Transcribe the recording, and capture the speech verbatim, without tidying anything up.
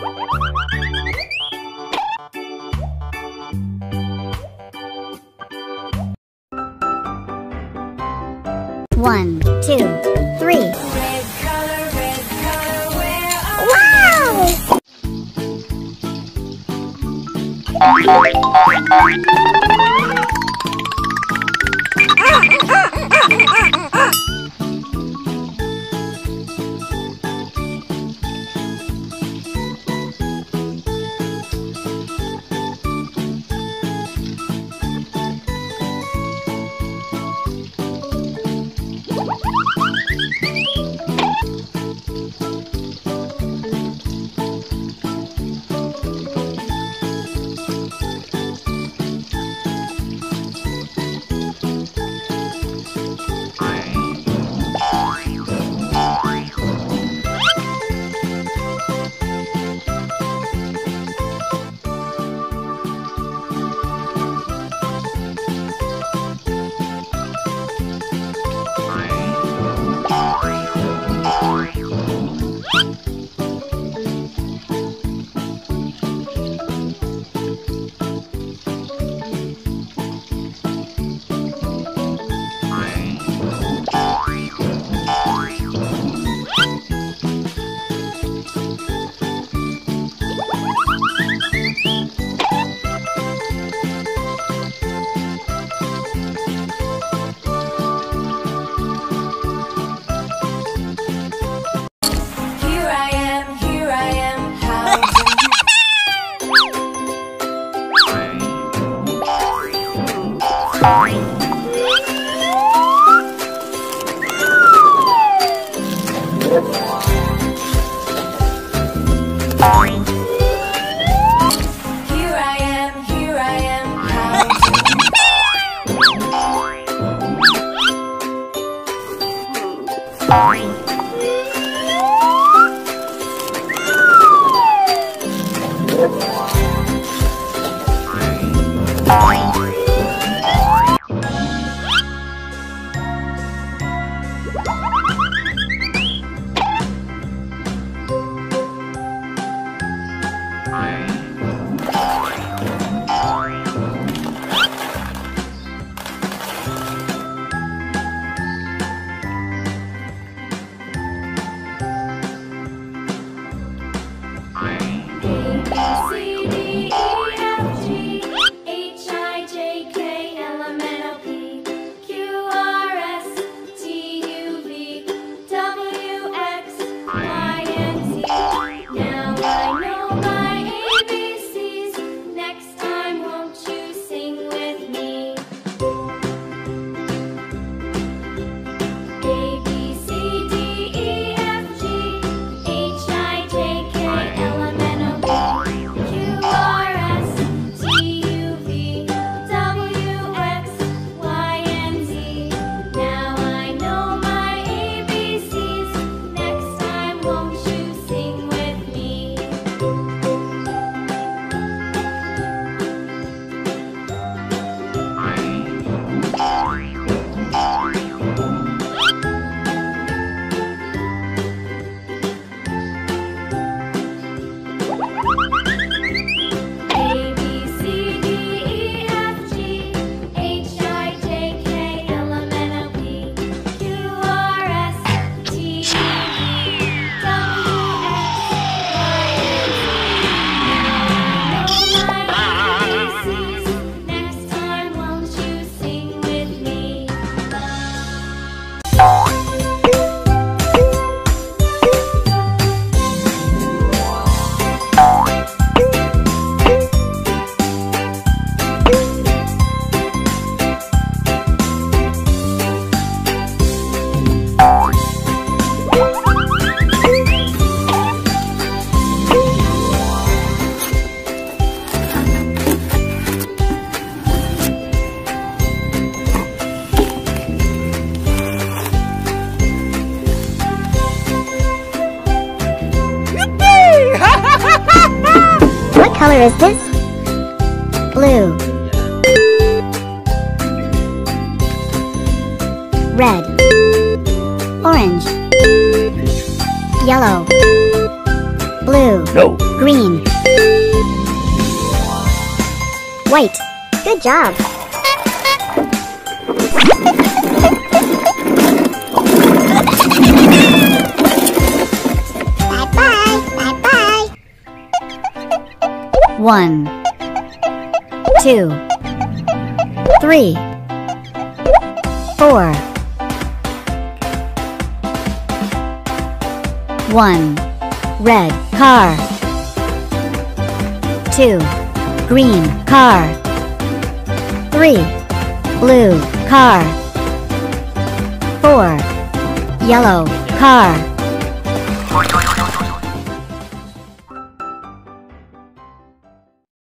One, two, three. Red color, red color, where are Wow! Here I am, here I am, how Here I am, here I am, how C, D, E, F, G, H, I, J, K, L, M, N, O, P, Q, R, S, T, U, V, W, X, Y, and Z. Now I know my A B Cs. Next time, won't you sing with me? A, B, C, D, E, F, G, H, I, J, K, L, M, N, O, P, Q, R, S, T, U, V, W, X, Y, and Z. Now I know my A B Cs. Next time, won't you sing with me? A, B, C, D, E, F, G, H, I, J, K, L, M, N, O, P, Q, R, S, T, U, V, W, X, Y, and Z. Now I know my A B Cs. Next time, won't you sing with me? What color is this? Blue. Red. Orange. Yellow. Blue. blue, No. green, white. Good job. Bye-bye, bye-bye. One, two, three, four. One, red car. Two, green car. Three, blue car. Four, yellow car.